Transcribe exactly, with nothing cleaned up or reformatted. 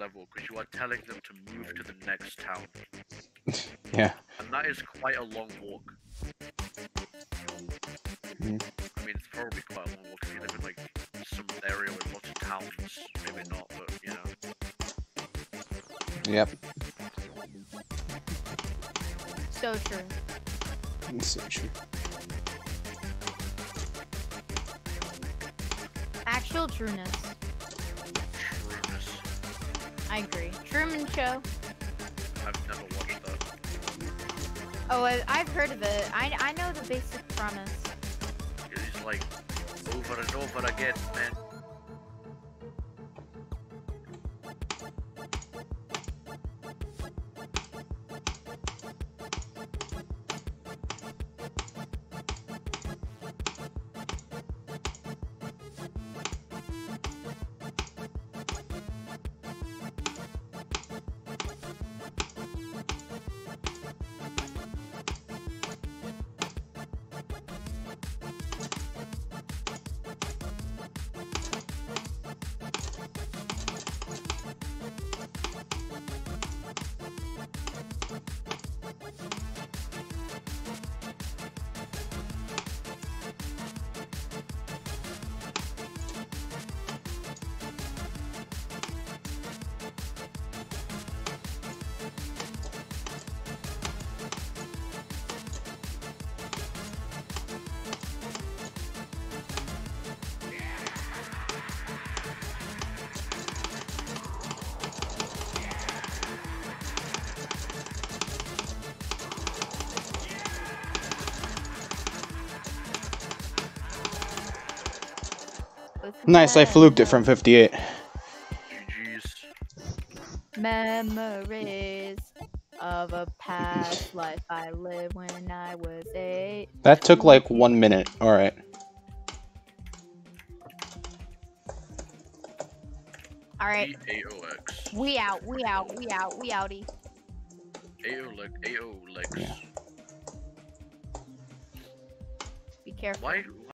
level because you are telling them to move to the next town. Yeah. And that is quite a long walk. Mm. I mean, it's probably quite a long walk if you live in like some area with lots of towns. Maybe not, but you know. Yep. So true. So true. Actual trueness. Trueness. I agree. Truman Show. I've never watched that. Oh, I, I've heard of it. I, I know the basic premise. It's like over and over again, man. Nice, I fluked it from fifty-eight. G G's. Memories of a past life I lived when I was eight. That took like one minute. Alright. Alright. A O X. We out, we out, we out, we outie. A O leg. A O legs. Yeah. Be careful. Why?